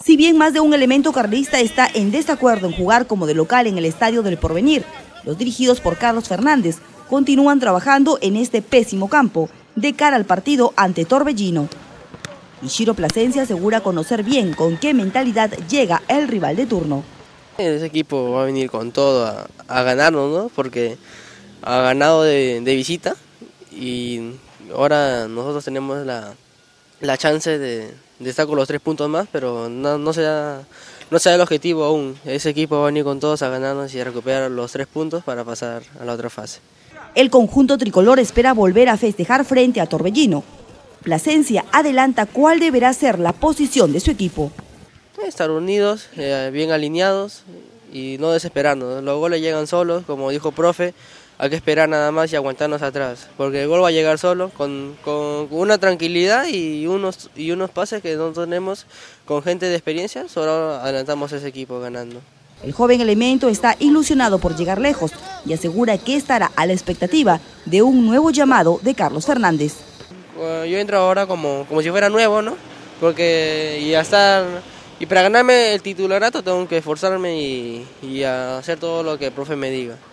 Si bien más de un elemento carlista está en desacuerdo en jugar como de local en el Estadio del Porvenir, los dirigidos por Carlos Fernández continúan trabajando en este pésimo campo de cara al partido ante Torbellino. Ishiro Plasencia asegura conocer bien con qué mentalidad llega el rival de turno. Ese equipo va a venir con todo a ganarnos, ¿no? Porque ha ganado de visita y ahora nosotros tenemos la chance de estar con los 3 puntos más, pero no sea el objetivo aún. Ese equipo va a venir con todos a ganarnos y a recuperar los 3 puntos para pasar a la otra fase. El conjunto tricolor espera volver a festejar frente a Torbellino. Plasencia adelanta cuál deberá ser la posición de su equipo. Estar unidos, bien alineados y no desesperarnos. Los goles llegan solos, como dijo profe, hay que esperar nada más y aguantarnos atrás, porque el gol va a llegar solo, con una tranquilidad y unos pases que no tenemos con gente de experiencia, solo adelantamos a ese equipo ganando. El joven elemento está ilusionado por llegar lejos y asegura que estará a la expectativa de un nuevo llamado de Carlos Fernández. Yo entro ahora como si fuera nuevo, ¿no? Porque y para ganarme el titularato tengo que esforzarme y hacer todo lo que el profe me diga.